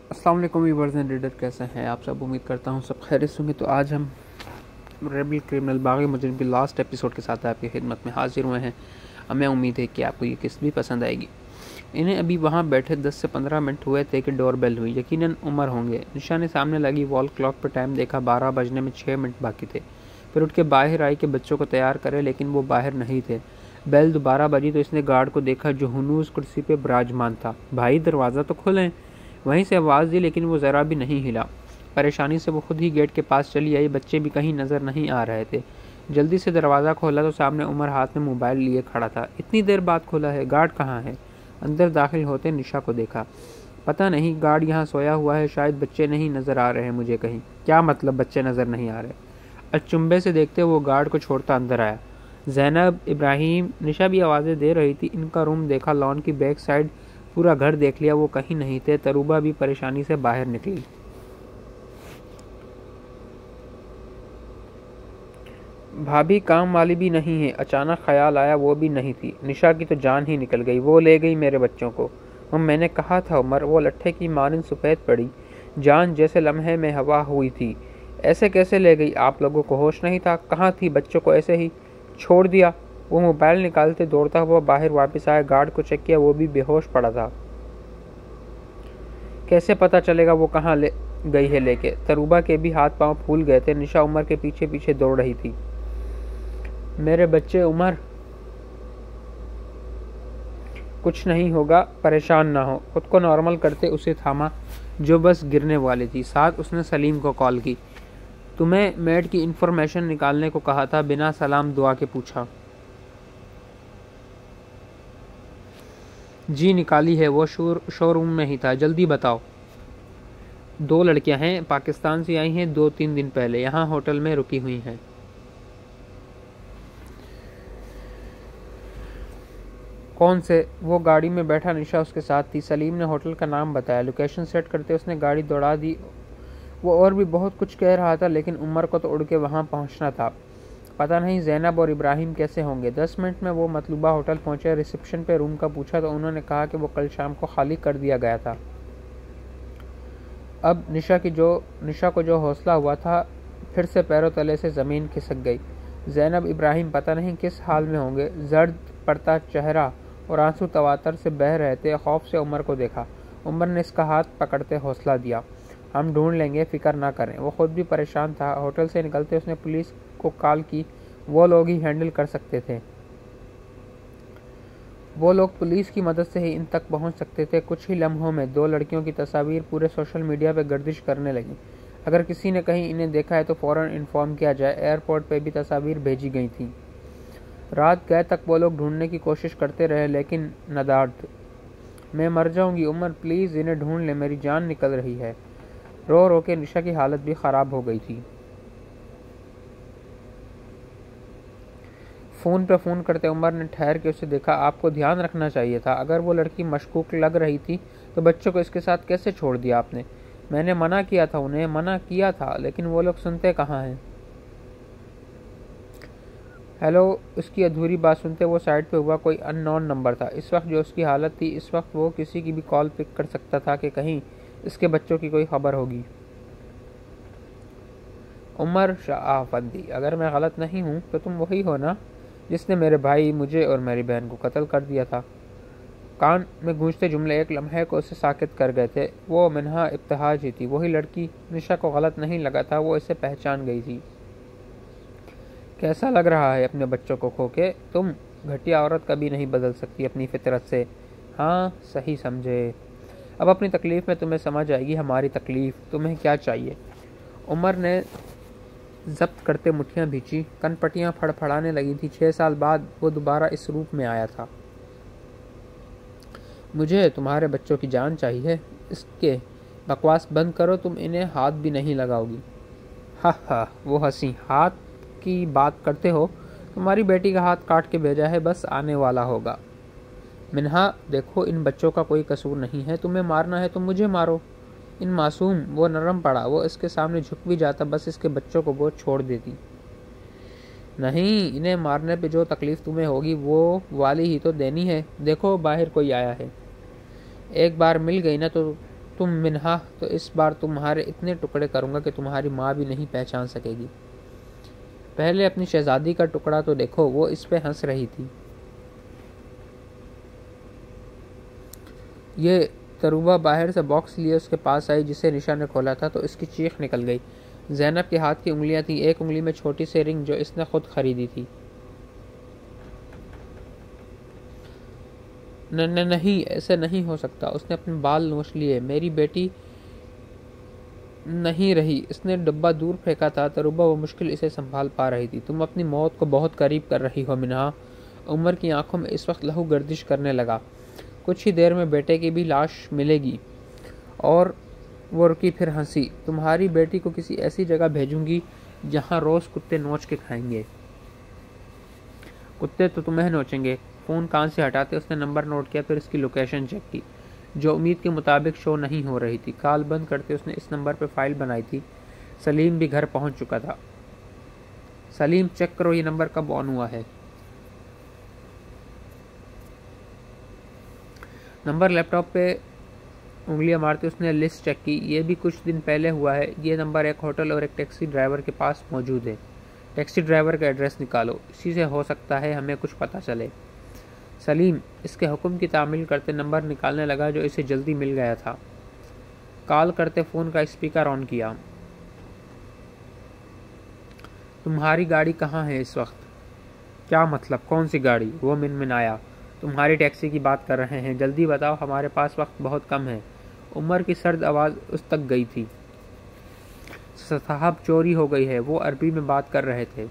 अस्सलाम वालेकुम viewers and reader, कैसे हैं आप सब। उम्मीद करता हूँ सब खैरियत से होंगे। तो आज हम रेबल क्रिमिनल बागी मुजरिम के लास्ट एपिसोड के साथ आपकी खिदमत में हाजिर हुए हैं। हमें उम्मीद है कि आपको ये किस्त भी पसंद आएगी। इन्हें अभी वहाँ बैठे 10 से 15 मिनट हुए थे कि डोर बेल हुई। यकीनन उमर होंगे। निशा ने सामने लगी वॉल क्लॉक पर टाइम देखा। 12 बजने में 6 मिनट बाकी थे। फिर उठ के बाहर आई कि बच्चों को तैयार करे, लेकिन वो बाहर नहीं थे। बेल दोबारा बजी तो इसने गार्ड को देखा जो हुनूस कुर्सी पे विराजमान था। भाई दरवाज़ा तो खोलें। वहीं से आवाज़ दी, लेकिन वो ज़रा भी नहीं हिला। परेशानी से वो खुद ही गेट के पास चली आई। बच्चे भी कहीं नज़र नहीं आ रहे थे। जल्दी से दरवाज़ा खोला तो सामने उमर हाथ में मोबाइल लिए खड़ा था। इतनी देर बाद खोला है, गार्ड कहाँ है? अंदर दाखिल होते निशा को देखा। पता नहीं, गार्ड यहाँ सोया हुआ है। शायद बच्चे नहीं नज़र आ रहे हैं मुझे कहीं। क्या मतलब बच्चे नज़र नहीं आ रहे? अचंभे से देखते वो गार्ड को छोड़ता अंदर आया। ज़ैनब, इब्राहिम, निशा भी आवाज़ें दे रही थी। इनका रूम देखा, लॉन की बैक साइड, पूरा घर देख लिया, वो कहीं नहीं थे। तरूबा भी परेशानी से बाहर निकली। भाभी काम वाली भी नहीं है। अचानक ख्याल आया वो भी नहीं थी। निशा की तो जान ही निकल गई। वो ले गई मेरे बच्चों को। मैंने कहा था उमर, वो लट्ठे की मानिंद सफ़ेद पड़ी, जान जैसे लम्हे में हवा हुई थी। ऐसे कैसे ले गई? आप लोगों को होश नहीं था? कहाँ थी? बच्चों को ऐसे ही छोड़ दिया? वो मोबाइल निकालते दौड़ता हुआ बाहर वापस आया। गार्ड को चेक किया, वो भी बेहोश पड़ा था। कैसे पता चलेगा वो कहाँ ले गई है लेके? तरूबा के भी हाथ पांव फूल गए थे। निशा उमर के पीछे पीछे दौड़ रही थी। मेरे बच्चे उमर, कुछ नहीं होगा, परेशान ना हो। खुद को नॉर्मल करते उसे थामा जो बस गिरने वाली थी। साथ उसने सलीम को कॉल की। तुम्हें मेड की इंफॉर्मेशन निकालने को कहा था, बिना सलाम दुआ के पूछा। जी निकाली है, वो शोरूम में ही था। जल्दी बताओ। 2 लड़कियां हैं, पाकिस्तान से आई हैं, 2-3 दिन पहले यहाँ होटल में रुकी हुई हैं। कौन से? वो गाड़ी में बैठा निशा उसके साथ थी। सलीम ने होटल का नाम बताया। लोकेशन सेट करते उसने गाड़ी दौड़ा दी। वो और भी बहुत कुछ कह रहा था, लेकिन उमर को तो उड़ के वहाँ पहुँचना था। पता नहीं ज़ैनब और इब्राहिम कैसे होंगे। 10 मिनट में वो मतलूबा होटल पहुँचे। रिसेप्शन पे रूम का पूछा तो उन्होंने कहा कि वो कल शाम को खाली कर दिया गया था। अब निशा को जो हौसला हुआ था, फिर से पैरों तले से ज़मीन खिसक गई। ज़ैनब, इब्राहिम पता नहीं किस हाल में होंगे। जर्द पड़ता चेहरा और आंसू तवातर से बह रहे थे। खौफ से उमर को देखा। उमर ने इसका हाथ पकड़ते हौसला दिया। हम ढूंढ लेंगे, फिक्र ना करें। वो खुद भी परेशान था। होटल से निकलते उसने पुलिस को कॉल की। वो लोग ही हैंडल कर सकते थे। वो लोग पुलिस की मदद से ही इन तक पहुंच सकते थे। कुछ ही लम्हों में 2 लड़कियों की तस्वीर पूरे सोशल मीडिया पे गर्दिश करने लगी। अगर किसी ने कहीं इन्हें देखा है तो फौरन इन्फॉर्म किया जाए। एयरपोर्ट पे भी तस्वीर भेजी गई थी। रात गए तक वो लोग ढूंढने की कोशिश करते रहे, लेकिन नदार्थ। मैं मर जाऊंगी उमर, प्लीज़ इन्हें ढूंढ ले, मेरी जान निकल रही है। रो रो के निशा की हालत भी ख़राब हो गई थी। फ़ोन पे फ़ोन करते उमर ने ठहर के उसे देखा। आपको ध्यान रखना चाहिए था। अगर वो लड़की मशकूक लग रही थी तो बच्चों को इसके साथ कैसे छोड़ दिया आपने? मैंने मना किया था, उन्हें मना किया था, लेकिन वो लोग सुनते कहाँ हैं। हेलो। उसकी अधूरी बात सुनते वो साइड पे हुआ। कोई अननोन नंबर था। इस वक्त जो उसकी हालत थी, इस वक्त वो किसी की भी कॉल पिक कर सकता था कि कहीं इसके बच्चों की कोई खबर होगी। उमर शाह अफंदी, अगर मैं गलत नहीं हूँ तो तुम वही हो ना जिसने मेरे भाई, मुझे और मेरी बहन को कत्ल कर दिया था? कान में गूंजते जुमले एक लम्हे को उसे साकित कर गए थे। वो मिनहा इब्तिहाज ही थी, वही लड़की। निशा को गलत नहीं लगा था, वो इसे पहचान गई थी। कैसा लग रहा है अपने बच्चों को खो के? तुम घटिया औरत कभी नहीं बदल सकती अपनी फितरत से। हाँ, सही समझे। अब अपनी तकलीफ़ में तुम्हें समझ आएगी हमारी तकलीफ़। तुम्हें क्या चाहिए? उमर ने जब्त करते मुट्ठियाँ भींची। कनपटियाँ फड़फड़ाने लगी थी। 6 साल बाद वो दोबारा इस रूप में आया था। मुझे तुम्हारे बच्चों की जान चाहिए। इसके बकवास बंद करो, तुम इन्हें हाथ भी नहीं लगाओगी। हा हा, वो हंसी। हाथ की बात करते हो? तुम्हारी बेटी का हाथ काट के भेजा है, बस आने वाला होगा। मिन्हा, देखो इन बच्चों का कोई कसूर नहीं है। तुम्हें मारना है तो मुझे मारो। इन मासूम। वो नरम पड़ा। वो इसके सामने झुक भी जाता, बस इसके बच्चों को वो छोड़ देती। नहीं, इन्हें मारने पे जो तकलीफ तुम्हें होगी वो वाली ही तो देनी है। देखो बाहर कोई आया है। एक बार मिल गई ना तो तुम मिन्हा, तो इस बार तुम्हारे इतने टुकड़े करूंगा कि तुम्हारी माँ भी नहीं पहचान सकेगी। पहले अपनी शहजादी का टुकड़ा तो देखो, वो इस पे हंस रही थी। ये तरुबा बाहर से बॉक्स लिए उसके पास आई जिसे निशा ने खोला था तो इसकी चीख निकल गई। ज़ैनब के हाथ की उंगलियां थी, एक उंगली में छोटी सी रिंग जो इसने खुद खरीदी थी। नहीं, ऐसे नहीं हो सकता। उसने अपने बाल नोच लिए। मेरी बेटी नहीं रही। इसने डब्बा दूर फेंका था। तरुबा वो मुश्किल इसे संभाल पा रही थी। तुम अपनी मौत को बहुत करीब कर रही हो मिन्हा। उमर की आंखों में इस वक्त लहू गर्दिश करने लगा। कुछ ही देर में बेटे की भी लाश मिलेगी। और वो रुकी, फिर हंसी। तुम्हारी बेटी को किसी ऐसी जगह भेजूंगी जहां रोज कुत्ते नोच के खाएंगे। कुत्ते तो तुम्हें नोचेंगे। फ़ोन कान से हटाते उसने नंबर नोट किया, फिर इसकी लोकेशन चेक की जो उम्मीद के मुताबिक शो नहीं हो रही थी। कॉल बंद करते उसने इस नंबर पर फाइल बनाई थी। सलीम भी घर पहुंच चुका था। सलीम, चेक करो ये नंबर कब ऑन हुआ है। नंबर लैपटॉप पे उंगलियां मारते उसने लिस्ट चेक की। ये भी कुछ दिन पहले हुआ है। ये नंबर एक होटल और एक टैक्सी ड्राइवर के पास मौजूद है। टैक्सी ड्राइवर का एड्रेस निकालो, इसी से हो सकता है हमें कुछ पता चले। सलीम इसके हुक्म की तामील करते नंबर निकालने लगा जो इसे जल्दी मिल गया था। कॉल करते फ़ोन का स्पीकर ऑन किया। तुम्हारी गाड़ी कहाँ है इस वक्त? क्या मतलब, कौन सी गाड़ी? वो मिनमिनाया। तुम्हारी टैक्सी की बात कर रहे हैं, जल्दी बताओ, हमारे पास वक्त बहुत कम है। उमर की सर्द आवाज़ उस तक गई थी। साहब, चोरी हो गई है। वो अरबी में बात कर रहे थे।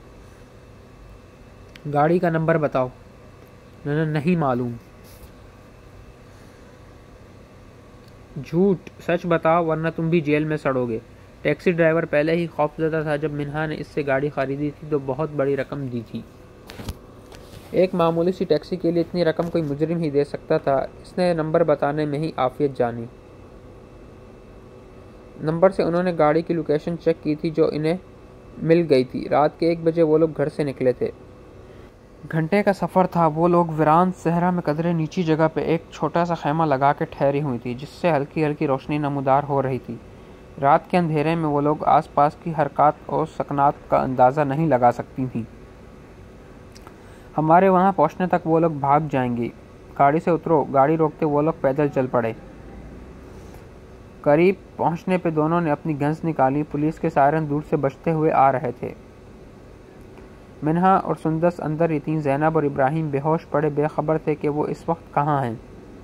गाड़ी का नंबर बताओ। नहीं मालूम। झूठ, सच बताओ वरना तुम भी जेल में सड़ोगे। टैक्सी ड्राइवर पहले ही खौफजदा था। जब मिन्हा ने इससे गाड़ी खरीदी थी तो बहुत बड़ी रकम दी थी। एक मामूली सी टैक्सी के लिए इतनी रकम कोई मुजरिम ही दे सकता था। इसने नंबर बताने में ही आफियत जानी। नंबर से उन्होंने गाड़ी की लोकेशन चेक की थी जो इन्हें मिल गई थी। रात के 1 बजे वो लोग घर से निकले थे। घंटे का सफ़र था। वो लोग वीरान सहरा में कदरे नीची जगह पे एक छोटा सा खैमा लगा के ठहरी हुई थी जिससे हल्की हल्की रोशनी नमूदार हो रही थी। रात के अंधेरे में वो लोग आसपास की हरकत और सकनात का अंदाज़ा नहीं लगा सकती थी। हमारे वहाँ पहुँचने तक वो लोग भाग जाएंगी। गाड़ी से उतरो। गाड़ी रोकते वो लोग पैदल चल पड़े। करीब पहुँचने पे दोनों ने अपनी गन्स निकाली। पुलिस के सायरन दूर से बजते हुए आ रहे थे। मिन्हा और सुंदस अंदर ही थीं। ज़ैनब और इब्राहिम बेहोश पड़े बेखबर थे कि वो इस वक्त कहाँ हैं।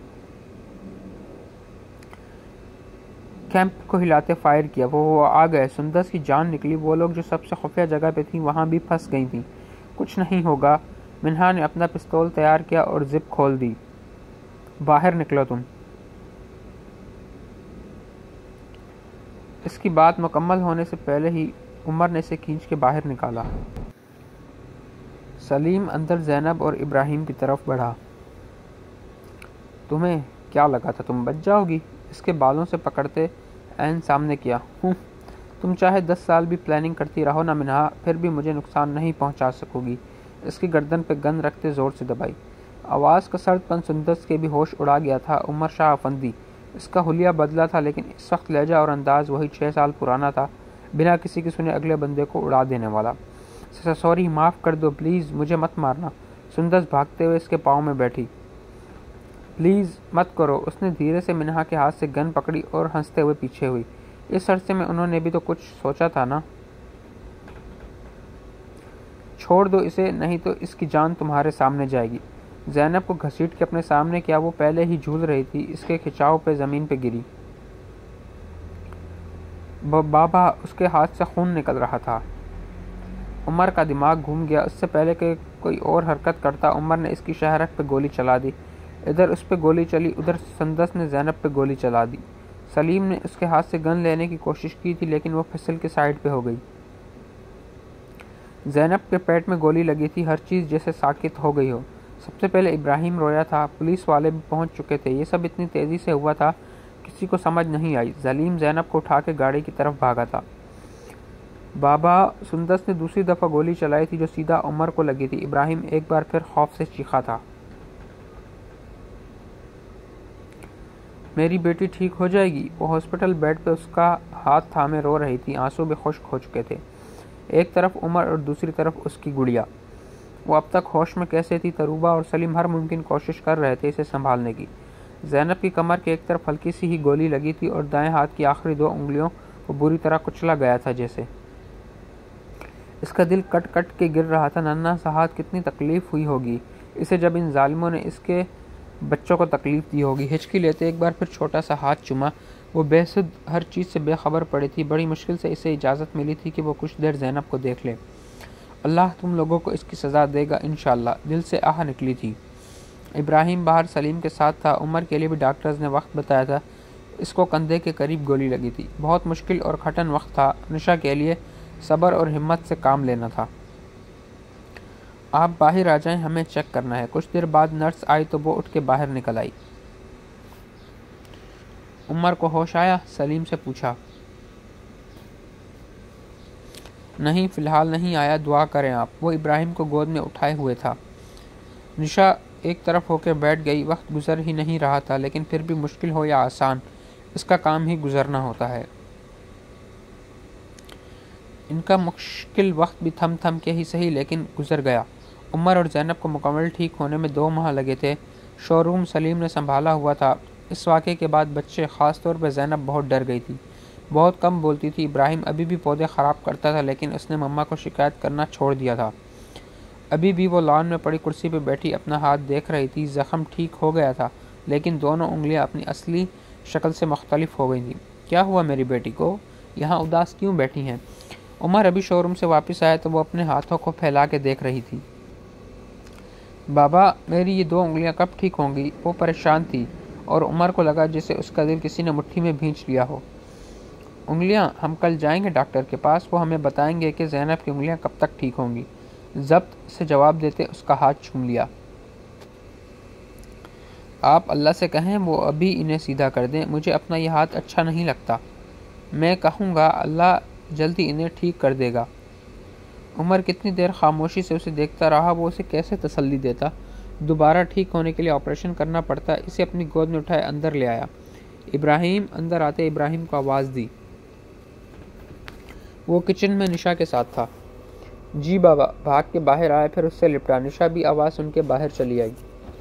कैंप को हिलाते फायर किया। वो आ गए। सुंदस की जान निकली। वो लोग जो सबसे खुफिया जगह पे थी वहाँ भी फंस गई थी। कुछ नहीं होगा। मिन्हा ने अपना पिस्तौल तैयार किया और जिप खोल दी। बाहर निकलो तुम। इसकी बात मुकम्मल होने से पहले ही उमर ने इसे खींच के बाहर निकाला। सलीम अंदर ज़ैनब और इब्राहिम की तरफ बढ़ा। तुम्हें क्या लगा था तुम बच जाओगी? इसके बालों से पकड़ते ऐन सामने किया। तुम चाहे 10 साल भी प्लानिंग करती रहो ना मिन्हा, फिर भी मुझे नुकसान नहीं पहुंचा सकोगी। इसकी गर्दन पे गन रखते ज़ोर से दबाई। आवाज़ का सर्दपन सुंदस के भी होश उड़ा गया था। उमर शाह अफंदी। इसका हुलिया बदला था लेकिन इस वक्त लहजा और अंदाज वही 6 साल पुराना था, बिना किसी की सुने अगले बंदे को उड़ा देने वाला। सॉरी, माफ़ कर दो, प्लीज़ मुझे मत मारना। सुंदस भागते हुए इसके पाँव में बैठी। प्लीज़ मत करो। उसने धीरे से मिन्हा के हाथ से गन पकड़ी और हंसते हुए पीछे हुई। इस अरसे में उन्होंने भी तो कुछ सोचा था ना। छोड़ दो इसे, नहीं तो इसकी जान तुम्हारे सामने जाएगी। ज़ैनब को घसीट के अपने सामने किया। वो पहले ही झूल रही थी। इसके खिंचाव पे ज़मीन पे गिरी। बाबा, उसके हाथ से खून निकल रहा था। उमर का दिमाग घूम गया। उससे पहले कि कोई और हरकत करता उमर ने इसकी शहरक पे गोली चला दी। इधर उस पे गोली चली, उधर सुंदस ने ज़ैनब पे गोली चला दी। सलीम ने उसके हाथ से गन लेने की कोशिश की थी लेकिन वो फिसल के साइड पे हो गई। ज़ैनब के पेट में गोली लगी थी। हर चीज़ जैसे साकित हो गई हो। सबसे पहले इब्राहिम रोया था। पुलिस वाले भी पहुंच चुके थे। ये सब इतनी तेज़ी से हुआ था किसी को समझ नहीं आई। सलीम ज़ैनब को उठा के गाड़ी की तरफ भागा था। बाबा, सुंदस ने दूसरी दफ़ा गोली चलाई थी जो सीधा उमर को लगी थी। इब्राहिम एक बार फिर खौफ से चीखा था। मेरी बेटी ठीक हो जाएगी? वो हॉस्पिटल बेड पे उसका हाथ थामे रो रही थी। आंसू भी खुश्क हो चुके थे। एक तरफ उमर और दूसरी तरफ उसकी गुड़िया। वो अब तक होश में कैसे थी? तरूबा और सलीम हर मुमकिन कोशिश कर रहे थे इसे संभालने की। ज़ैनब की कमर के एक तरफ हल्की सी ही गोली लगी थी और दाएं हाथ की आखिरी 2 उंगलियों को बुरी तरह कुचला गया था जैसे। इसका दिल कट कट के गिर रहा था। नन्हा सा हाथ, कितनी तकलीफ हुई होगी इसे जब इन जालिमों ने इसके बच्चों को तकलीफ दी होगी। हिचकी लेते एक बार फिर छोटा सा हाथ चुमा। वो बेसुध हर चीज़ से बेखबर पड़ी थी। बड़ी मुश्किल से इसे इजाज़त मिली थी कि वो कुछ देर ज़ैनब को देख ले। अल्लाह तुम लोगों को इसकी सज़ा देगा इंशाअल्लाह, दिल से आह निकली थी। इब्राहिम बाहर सलीम के साथ था। उमर के लिए भी डॉक्टर्स ने वक्त बताया था। इसको कंधे के करीब गोली लगी थी। बहुत मुश्किल और कठिन वक्त था। निशा के लिए सब्र और हिम्मत से काम लेना था। आप बाहर आ जाएं, हमें चेक करना है। कुछ देर बाद नर्स आई तो वो उठ के बाहर निकल आई। उमर को होश आया? सलीम से पूछा। नहीं, फिलहाल नहीं आया, दुआ करें आप। वो इब्राहिम को गोद में उठाए हुए था। निशा एक तरफ होकर बैठ गई। वक्त गुजर ही नहीं रहा था, लेकिन फिर भी मुश्किल हो या आसान, इसका काम ही गुजरना होता है। इनका मुश्किल वक्त भी थम थम के ही सही लेकिन गुजर गया। उमर और ज़ैनब को मुकम्मल ठीक होने में 2 माह लगे थे। शोरूम सलीम ने संभाला हुआ था। इस वाक़े के बाद बच्चे, ख़ास तौर पर ज़ैनब, बहुत डर गई थी। बहुत कम बोलती थी। इब्राहिम अभी भी पौधे ख़राब करता था, लेकिन उसने मम्मा को शिकायत करना छोड़ दिया था। अभी भी वो लॉन में पड़ी कुर्सी पर बैठी अपना हाथ देख रही थी। ज़ख्म ठीक हो गया था, लेकिन दोनों उंगलियां अपनी असली शक्ल से मुख्तलिफ हो गई थी। क्या हुआ मेरी बेटी को? यहाँ उदास क्यों बैठी हैं? उमर अभी शोरूम से वापस आया तो वो अपने हाथों को फैला के देख रही थी। बाबा, मेरी ये 2 उंगलियां कब ठीक होंगी? वो परेशान थी और उमर को लगा जैसे उसका दिल किसी ने मुट्ठी में भींच लिया हो। उंगलियां? हम कल जाएंगे डॉक्टर के पास, वो हमें बताएंगे कि ज़ैनब की उंगलियां कब तक ठीक होंगी। ज़ब्त से जवाब देते उसका हाथ छूम लिया। आप अल्लाह से कहें वो अभी इन्हें सीधा कर दें। मुझे अपना यह हाथ अच्छा नहीं लगता। मैं कहूँगा, अल्लाह जल्दी इन्हें ठीक कर देगा। उमर कितनी देर खामोशी से उसे देखता रहा। वो उसे कैसे तसल्ली देता? दोबारा ठीक होने के लिए ऑपरेशन करना पड़ता। इसे अपनी गोद में उठाए अंदर ले आया। इब्राहिम। अंदर आते इब्राहिम को आवाज़ दी। वो किचन में निशा के साथ था। जी बाबा। भाग के बाहर आया, फिर उससे लिपटा। निशा भी आवाज़ सुन के बाहर चली आई।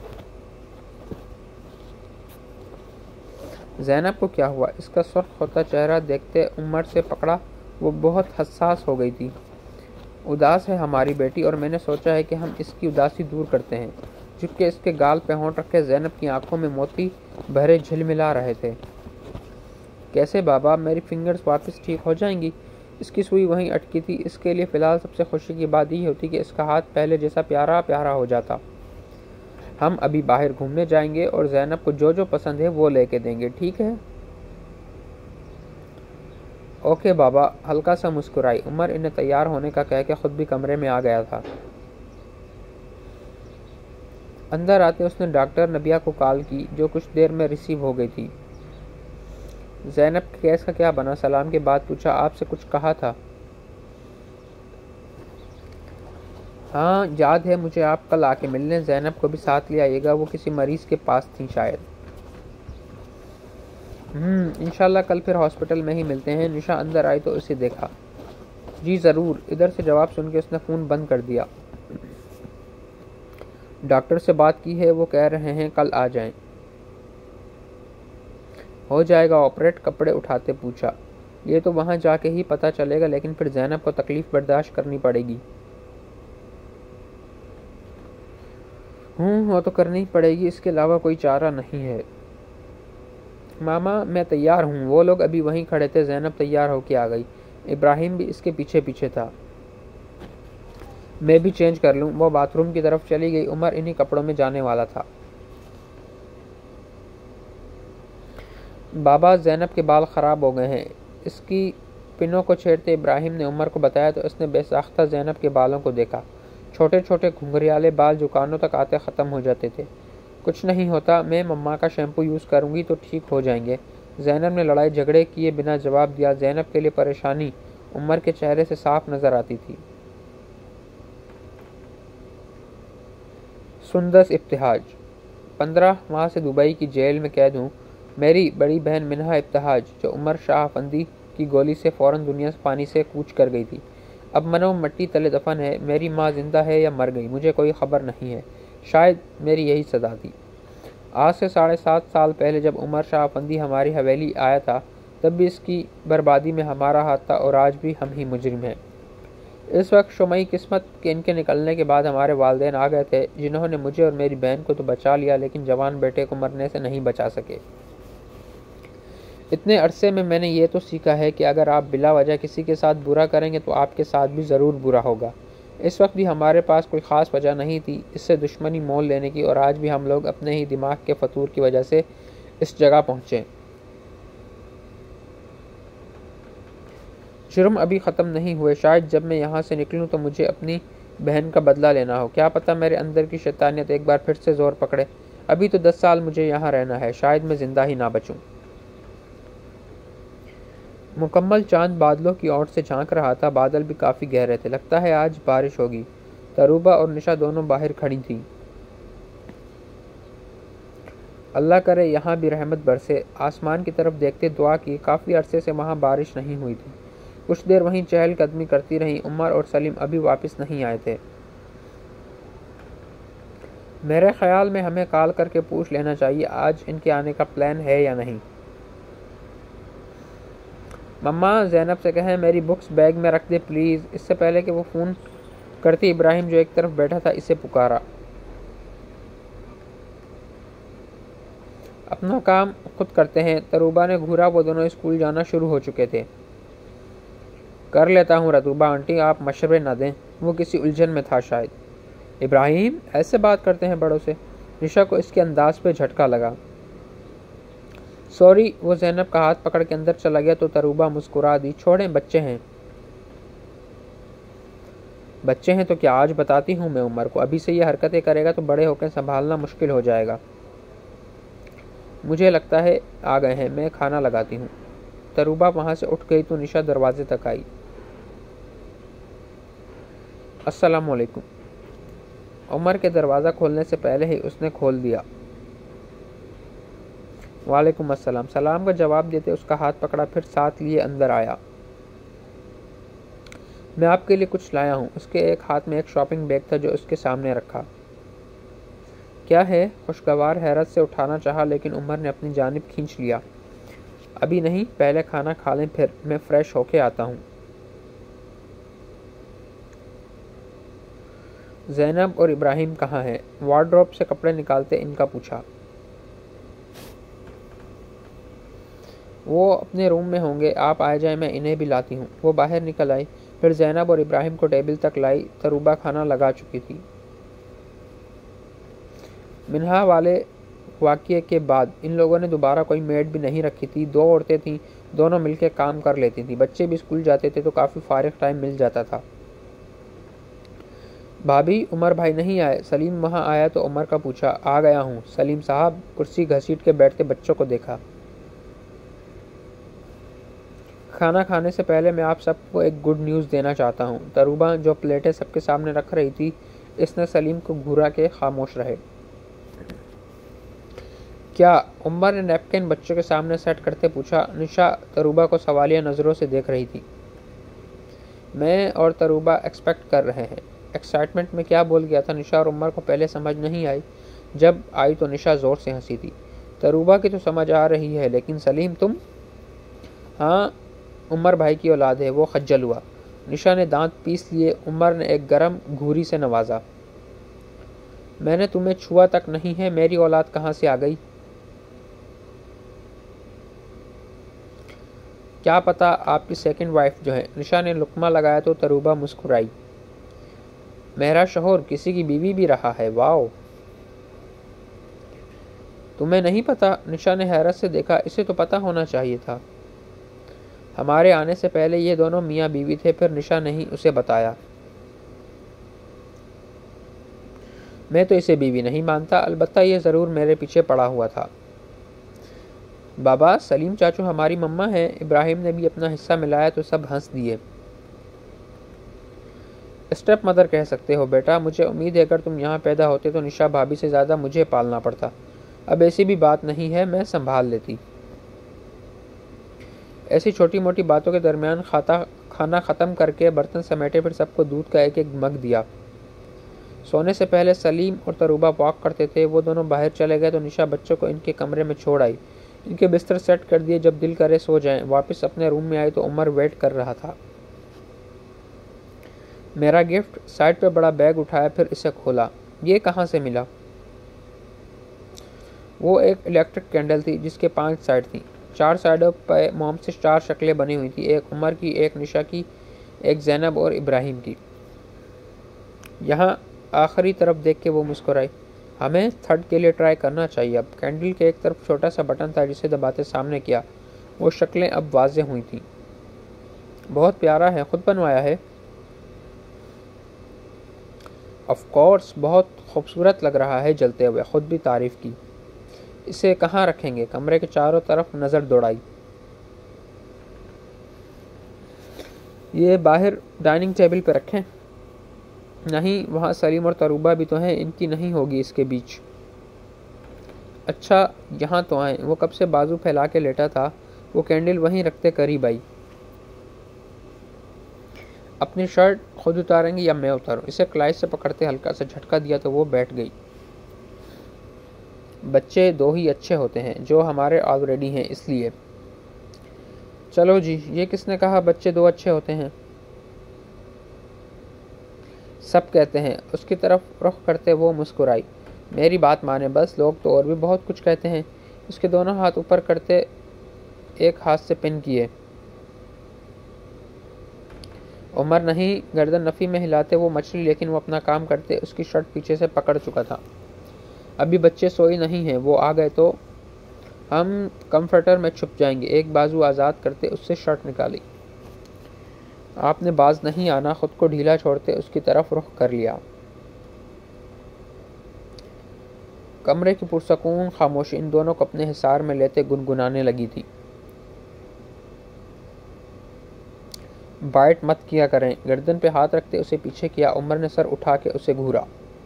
ज़ैनब को क्या हुआ? इसका सुर्ख होता चेहरा देखते उमर से पकड़ा। वो बहुत हसास हो गई थी। उदास है हमारी बेटी, और मैंने सोचा है कि हम इसकी उदासी दूर करते हैं। झुक इसके गाल पे होंठ रखे ज़ैनब की आंखों में मोती भरे झिलमिला रहे थे। कैसे बाबा? मेरी फिंगर्स वापस ठीक हो जाएंगी? इसकी सुई वहीं अटकी थी। इसके लिए फ़िलहाल सबसे खुशी की बात यही होती कि इसका हाथ पहले जैसा प्यारा प्यारा हो जाता। हम अभी बाहर घूमने जाएंगे और ज़ैनब को जो जो पसंद है वो लेके देंगे, ठीक है? ओके बाबा। हल्का सा मुस्कुराई। उमर इन्हें तैयार होने का कह के खुद भी कमरे में आ गया था। अंदर आते उसने डॉक्टर नबिया को कॉल की, जो कुछ देर में रिसीव हो गई थी। ज़ैनब के केस का क्या बना? सलाम के बाद पूछा। आपसे कुछ कहा था? हाँ याद है मुझे, आप कल आके मिलने। ज़ैनब को भी साथ ले आइएगा, वो किसी मरीज़ के पास थी शायद। इंशाल्लाह कल फिर हॉस्पिटल में ही मिलते हैं। निशा अंदर आई तो उसे देखा। जी ज़रूर। इधर से जवाब सुन के उसने फ़ोन बंद कर दिया। डॉक्टर से बात की है, वो कह रहे हैं कल आ जाएं। हो जाएगा ऑपरेट? कपड़े उठाते पूछा। ये तो वहाँ जाके ही पता चलेगा, लेकिन फिर ज़ैनब को तकलीफ़ बर्दाश्त करनी पड़ेगी। वो तो करनी ही पड़ेगी, इसके अलावा कोई चारा नहीं है। मामा मैं तैयार हूँ। वो लोग अभी वहीं खड़े थे। ज़ैनब तैयार होके आ गई। इब्राहिम भी इसके पीछे पीछे था। मैं भी चेंज कर लूँ। वो बाथरूम की तरफ चली गई। उमर इन्हीं कपड़ों में जाने वाला था। बाबा, ज़ैनब के बाल ख़राब हो गए हैं। इसकी पिनों को छेड़ते इब्राहिम ने उमर को बताया तो उसने बेसाख्ता ज़ैनब के बालों को देखा। छोटे छोटे घुंघरियाले बाल जो कानों तक आते ख़त्म हो जाते थे। कुछ नहीं होता, मैं मम्मा का शैम्पू यूज़ करूँगी तो ठीक हो जाएंगे। ज़ैनब ने लड़ाई झगड़े किए बिना जवाब दिया। ज़ैनब के लिए परेशानी उमर के चेहरे से साफ नज़र आती थी। सुंदस इब्तिहाज। 15 माह से दुबई की जेल में कैद हूँ। मेरी बड़ी बहन मिन्हा इब्तिहाज, जो उमर शाह अफंदी की गोली से फ़ौरन दुनिया से पानी से कूच कर गई थी, अब मनो मट्टी तले दफन है। मेरी माँ जिंदा है या मर गई, मुझे कोई खबर नहीं है। शायद मेरी यही सज़ा थी। आज से 7.5 साल पहले जब उमर शाह अफंदी हमारी हवेली आया था, तब भी इसकी बर्बादी में हमारा हाथ था और आज भी हम ही मुजरिम हैं। इस वक्त शुमाई किस्मत के इनके निकलने के बाद हमारे वालिदैन आ गए थे, जिन्होंने मुझे और मेरी बहन को तो बचा लिया, लेकिन जवान बेटे को मरने से नहीं बचा सके। इतने अरसे में मैंने ये तो सीखा है कि अगर आप बिला वजह किसी के साथ बुरा करेंगे तो आपके साथ भी ज़रूर बुरा होगा। इस वक्त भी हमारे पास कोई ख़ास वजह नहीं थी इससे दुश्मनी मोल लेने की, और आज भी हम लोग अपने ही दिमाग के फतूर की वजह से इस जगह पहुँचे। जुर्म अभी ख़त्म नहीं हुए। शायद जब मैं यहाँ से निकलूँ तो मुझे अपनी बहन का बदला लेना हो। क्या पता मेरे अंदर की शैतानियत एक बार फिर से ज़ोर पकड़े। अभी तो 10 साल मुझे यहाँ रहना है, शायद मैं ज़िंदा ही ना बचूँ। मुकम्मल चांद बादलों की ओर से झांक रहा था। बादल भी काफ़ी गहरे थे। लगता है आज बारिश होगी। तरूबा और निशा दोनों बाहर खड़ी थीं। अल्लाह करे यहाँ भी रहमत बरसे। आसमान की तरफ देखते दुआ की। काफ़ी अरसे से वहाँ बारिश नहीं हुई थी। कुछ देर वहीं चहलकदमी करती रहीं। उमर और सलीम अभी वापस नहीं आए थे। मेरे ख्याल में हमें कॉल करके पूछ लेना चाहिए आज इनके आने का प्लान है या नहीं। मम्मा, ज़ैनब से कहें मेरी बुक्स बैग में रख दे प्लीज़। इससे पहले कि वो फ़ोन करती, इब्राहिम जो एक तरफ बैठा था इसे पुकारा। अपना काम खुद करते हैं। तरूबा ने घूरा। वो दोनों स्कूल जाना शुरू हो चुके थे। कर लेता हूँ रतूबा आंटी, आप मशवरे ना दें। वो किसी उलझन में था शायद। इब्राहिम ऐसे बात करते हैं बड़ों से। निशा को इसके अंदाज पे झटका लगा। सॉरी। वो ज़ैनब का हाथ पकड़ के अंदर चला गया तो तरूबा मुस्कुरा दी। छोड़ें, बच्चे हैं। बच्चे हैं तो क्या, आज बताती हूँ मैं उमर को। अभी से ये हरकतें करेगा तो बड़े होकर संभालना मुश्किल हो जाएगा। मुझे लगता है आ गए हैं, मैं खाना लगाती हूँ। तरूबा वहाँ से उठ गई तो निशा दरवाजे तक आई। अस्सलामुअलैकुम। उमर के दरवाज़ा खोलने से पहले ही उसने खोल दिया। वालेकुम अस्सलाम। सलाम का जवाब देते उसका हाथ पकड़ा, फिर साथ लिए अंदर आया। मैं आपके लिए कुछ लाया हूँ। उसके एक हाथ में एक शॉपिंग बैग था जो उसके सामने रखा। क्या है? खुशगवार हैरत से उठाना चाहा, लेकिन उमर ने अपनी जानिब खींच लिया। अभी नहीं, पहले खाना खा लें, फिर मैं फ्रेश होके आता हूँ। ज़ैनब और इब्राहिम कहाँ हैं? वार्डरोब से कपड़े निकालते इनका पूछा। वो अपने रूम में होंगे, आप आ जाए, मैं इन्हें भी लाती हूँ। वो बाहर निकल आई। फिर ज़ैनब और इब्राहिम को टेबल तक लाई। तरूबा खाना लगा चुकी थी। मिन्हा वाले वाक़ये के बाद इन लोगों ने दोबारा कोई मेड भी नहीं रखी थी। 2 औरतें थीं, दोनों मिलकर काम कर लेती थीं। बच्चे भी स्कूल जाते थे तो काफ़ी फारिग टाइम मिल जाता था। भाभी, उमर भाई नहीं आए? सलीम वहाँ आया तो उमर का पूछा। आ गया हूँ। सलीम साहब कुर्सी घसीट के बैठते बच्चों को देखा। खाना खाने से पहले मैं आप सबको एक गुड न्यूज़ देना चाहता हूँ। तरूबा जो प्लेटें सबके सामने रख रही थी, इसने सलीम को घूरा के खामोश रहे। क्या? उमर ने नैपकिन बच्चों के सामने सेट करते पूछा। निशा तरूबा को सवालिया नज़रों से देख रही थी। मैं और तरूबा एक्सपेक्ट कर रहे हैं। एक्साइटमेंट में क्या बोल गया था निशा और उमर को पहले समझ नहीं आई। जब आई तो निशा ज़ोर से हंसी थी। तरूबा की तो समझ आ रही है, लेकिन सलीम तुम? हाँ, उमर भाई की औलाद है। वो खज्जल हुआ। निशा ने दांत पीस लिए। उमर ने एक गरम घूरी से नवाजा। मैंने तुम्हें छुआ तक नहीं है, मेरी औलाद कहाँ से आ गई? क्या पता आपकी सेकंड वाइफ जो है। निशा ने लुकमा लगाया तो तरूबा मुस्कुराई। मेरा शोहर किसी की बीवी भी रहा है। वाओ, तुम्हें नहीं पता? निशा ने हैरत से देखा। इसे तो पता होना चाहिए था। हमारे आने से पहले ये दोनों मियाँ बीवी थे। फिर निशा ने ही उसे बताया। मैं तो इसे बीवी नहीं मानता, अलबत्ता ये ज़रूर मेरे पीछे पड़ा हुआ था। बाबा, सलीम चाचू हमारी मम्मा है। इब्राहिम ने भी अपना हिस्सा मिलाया तो सब हंस दिए। स्टेप मदर कह सकते हो बेटा। मुझे उम्मीद है अगर तुम यहाँ पैदा होते तो निशा भाभी से ज़्यादा मुझे पालना पड़ता। अब ऐसी भी बात नहीं है, मैं संभाल लेती। ऐसी छोटी मोटी बातों के दरमियान खाना ख़त्म करके बर्तन समेटे, फिर सबको दूध का एक एक मग दिया। सोने से पहले सलीम और तरूबा वॉक करते थे। वो दोनों बाहर चले गए तो निशा बच्चों को इनके कमरे में छोड़ आई। इनके बिस्तर सेट कर दिए, जब दिल करे सो जाएं। वापस अपने रूम में आई तो उमर वेट कर रहा था। मेरा गिफ्ट, साइड पे बड़ा बैग उठाया, फिर इसे खोला। ये कहाँ से मिला? वो एक इलेक्ट्रिक कैंडल थी जिसके 5 साइड थी। 4 साइडों पर मोम से 4 शक्लें बनी हुई थी, एक उमर की, एक निशा की, एक जैनब और इब्राहिम की। यहाँ आखिरी तरफ देख के वो मुस्कुराई। हमें थर्ड के लिए ट्राई करना चाहिए अब। कैंडल के एक तरफ छोटा सा बटन था जिसे दबाते सामने किया। वो शक्लें अब वाज़ेह हुई थी। बहुत प्यारा है, खुद बनवाया है? ऑफ कोर्स, बहुत खूबसूरत लग रहा है जलते हुए, खुद भी तारीफ की। इसे कहाँ रखेंगे? कमरे के चारों तरफ नज़र दौड़ाई। ये बाहर डाइनिंग टेबल पे रखें? नहीं, वहाँ सलीम और तरूबा भी तो हैं, इनकी नहीं होगी इसके बीच। अच्छा, यहाँ तो आए। वो कब से बाजू फैला के लेटा था। वो कैंडल वहीं रखते करीब आई। अपनी शर्ट खुद उतारेंगी या मैं उतारूं? इसे कलाई से पकड़ते हल्का सा झटका दिया तो वो बैठ गई। बच्चे 2 ही अच्छे होते हैं, जो हमारे ऑलरेडी हैं, इसलिए। चलो जी, ये किसने कहा बच्चे 2 अच्छे होते हैं? सब कहते हैं। उसकी तरफ रुख करते वो मुस्कुराई। मेरी बात माने बस, लोग तो और भी बहुत कुछ कहते हैं। उसके दोनों हाथ ऊपर करते एक हाथ से पिन किए। उमर नहीं, गर्दन नफ़ी में हिलाते वो मछली, लेकिन वो अपना काम करते उसकी शर्ट पीछे से पकड़ चुका था। अभी बच्चे सोई नहीं हैं, वो आ गए तो हम कंफर्टर में छुप जाएंगे। एक बाजू आज़ाद करते उससे शर्ट निकाली। आपने बाज नहीं आना, खुद को ढीला छोड़ते उसकी तरफ रुख कर लिया। कमरे की पुरसकून खामोशी इन दोनों को अपने हिसार में लेते गुनगुनाने लगी थी। बाइट मत किया करें। गर्दन पे हाथ रखते उसे पीछे किया। उमर ने सर उठा के उसे घूरा।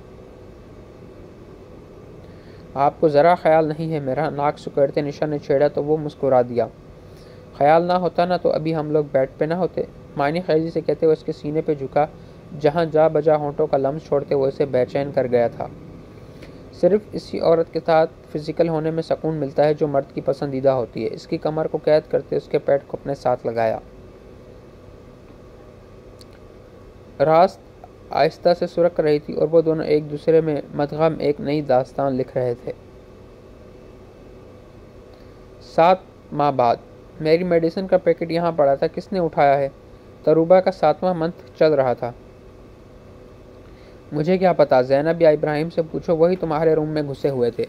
आपको ज़रा ख्याल नहीं है मेरा? नाक सुकड़ते निशा ने छेड़ा तो वो मुस्कुरा दिया। ख्याल ना होता ना तो अभी हम लोग बेड पे ना होते। मायने खैजी से कहते हुए उसके सीने पे झुका, जहाँ जा बजा होंठों का लम्स छोड़ते हुए इसे बेचैन कर गया था। सिर्फ इसी औरत के साथ फिजिकल होने में सुकून मिलता है जो मर्द की पसंदीदा होती है। इसकी कमर को कैद करते उसके पेट को अपने साथ लगाया। रात आहिस्ता से सुरक रही थी और वो दोनों एक दूसरे में मदगम एक नई दास्तान लिख रहे थे। 7 माह बाद। मेरी मेडिसिन का पैकेट यहाँ पड़ा था, किसने उठाया है? तरूबा का 7वां मंथ चल रहा था। मुझे क्या पता, जैनब या इब्राहिम से पूछो, वही तुम्हारे रूम में घुसे हुए थे।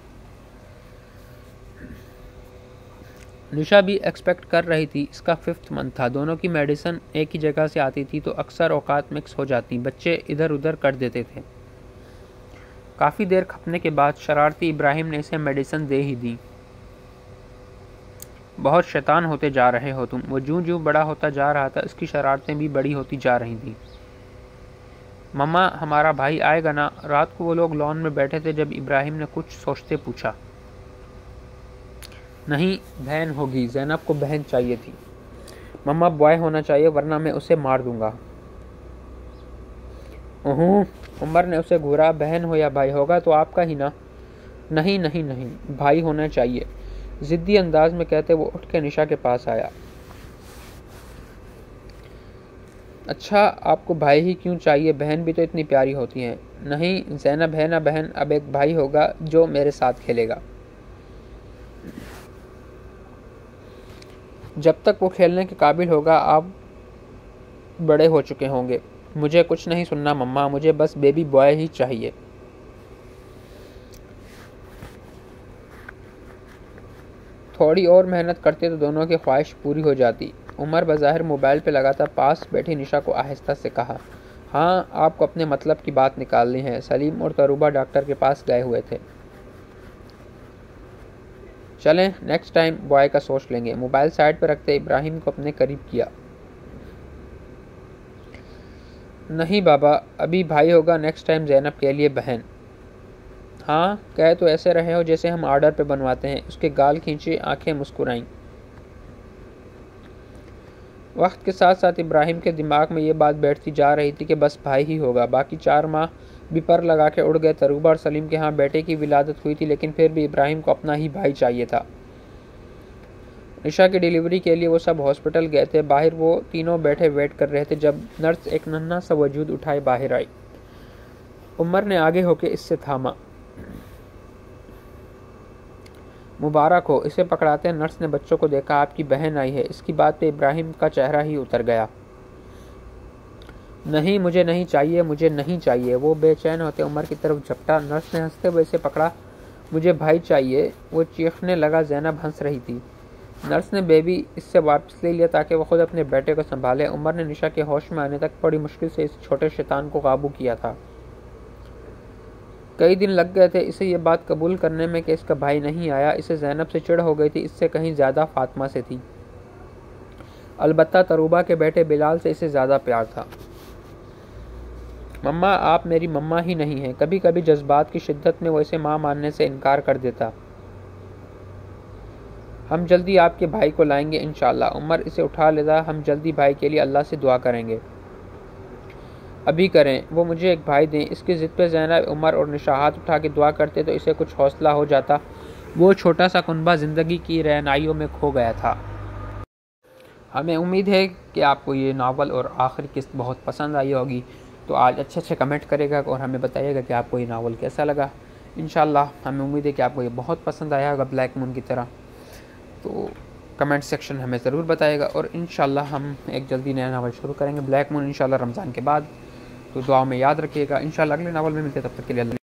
निशा भी एक्सपेक्ट कर रही थी। इसका 5th मंथ था। दोनों की मेडिसिन एक ही जगह से आती थी तो अक्सर औकात मिक्स हो जाती। बच्चे इधर उधर कर देते थे। काफ़ी देर खपने के बाद शरारती इब्राहिम ने इसे मेडिसिन दे ही दी। बहुत शैतान होते जा रहे हो तुम। वो जूं जूं बड़ा होता जा रहा था, इसकी शरारतें भी बड़ी होती जा रही थी। मम्मा, हमारा भाई आएगा ना? रात को वो लोग लॉन में बैठे थे जब इब्राहिम ने कुछ सोचते पूछा। नहीं, बहन होगी। जैनब को बहन चाहिए थी। मम्मा, बॉय होना चाहिए वरना मैं उसे मार दूंगा। उमर ने उसे घूरा। बहन हो या भाई, होगा तो आपका ही ना। नहीं नहीं नहीं, भाई होना चाहिए, जिद्दी अंदाज में कहते वो उठ के निशा के पास आया। अच्छा, आपको भाई ही क्यों चाहिए? बहन भी तो इतनी प्यारी होती हैं। नहीं, जैनब है ना बहन, अब एक भाई होगा जो मेरे साथ खेलेगा। जब तक वो खेलने के काबिल होगा आप बड़े हो चुके होंगे। मुझे कुछ नहीं सुनना मम्मा, मुझे बस बेबी बॉय ही चाहिए। थोड़ी और मेहनत करते तो दोनों की ख्वाहिश पूरी हो जाती। उमर बज़ाहिर मोबाइल पे लगाता पास बैठी निशा को आहिस्ता से कहा, हाँ, आपको अपने मतलब की बात निकालनी है। सलीम और तरूबा डॉक्टर के पास गए हुए थे। चलें, नेक्स्ट टाइम बॉय का सोच लेंगे। मोबाइल साइड पर रखते इब्राहिम को अपने करीब किया। नहीं बाबा, अभी भाई होगा, नेक्स्ट टाइम जैनब के लिए बहन। हाँ, कह तो ऐसे रहे हो जैसे हम ऑर्डर पे बनवाते हैं। उसके गाल खींचे, आंखें मुस्कुराईं। वक्त के साथ साथ इब्राहिम के दिमाग में ये बात बैठती जा रही थी कि बस भाई ही होगा। बाकी 4 माह भी पर लगा के उड़ गए। तरूबा और सलीम के यहाँ बेटे की विलादत हुई थी, लेकिन फिर भी इब्राहिम को अपना ही भाई चाहिए था। निशा की डिलीवरी के लिए वो सब हॉस्पिटल गए थे। बाहर वो तीनों बैठे वेट कर रहे थे जब नर्स एक नन्हा सा वजूद उठाए बाहर आई। उमर ने आगे होके इससे थामा। मुबारक हो, इसे पकड़ाते नर्स ने बच्चों को देखा। आपकी बहन आई है। इसकी बात पे इब्राहिम का चेहरा ही उतर गया। नहीं, मुझे नहीं चाहिए, मुझे नहीं चाहिए। वो बेचैन होते उमर की तरफ झपटा। नर्स ने हंसते हुए इसे पकड़ा। मुझे भाई चाहिए। वो चीखने लगा। ज़ैनब हंस रही थी। नर्स ने बेबी इससे वापस ले लिया ताकि वो खुद अपने बेटे को संभाले। उमर ने निशा के होश में आने तक बड़ी मुश्किल से इस छोटे शैतान को काबू किया था। कई दिन लग गए थे इसे ये बात कबूल करने में कि इसका भाई नहीं आया। इसे ज़ैनब से चिढ़ हो गई थी, इससे कहीं ज़्यादा फातिमा से थी। अलबत्ता तरूबा के बेटे बिलाल से इसे ज़्यादा प्यार था। मम्मा, आप मेरी मम्मा ही नहीं हैं। कभी कभी जज्बात की शिद्दत में वो इसे माँ मानने से इनकार कर देता। हम जल्दी आपके भाई को लाएंगे इंशाल्लाह। उमर इसे उठा लेता। हम जल्दी भाई के लिए अल्लाह से दुआ करेंगे। अभी करें, वो मुझे एक भाई दें। इसकी ज़िद पे ज़ैनब, उमर और निशा हाथ उठा के दुआ करते तो इसे कुछ हौसला हो जाता। वो छोटा सा कुनबा ज़िंदगी की रहनाइयों में खो गया था। हमें उम्मीद है कि आपको ये नावल और आखिरी किस्त बहुत पसंद आई होगी। तो आज अच्छे कमेंट करेगा और हमें बताइएगा कि आपको ये नावल कैसा लगा। इंशाल्लाह हमें उम्मीद है कि आपको ये बहुत पसंद आया होगा ब्लैक मून की तरह। तो कमेंट सेक्शन हमें ज़रूर बताइएगा और इंशाल्लाह हम एक जल्दी नया नावल शुरू करेंगे ब्लैक मून, इंशाल्लाह रमज़ान के बाद। तो दुआ में याद रखिएगा। इंशाल्लाह अगले नावल में मिलते हैं, तब तक के लिए।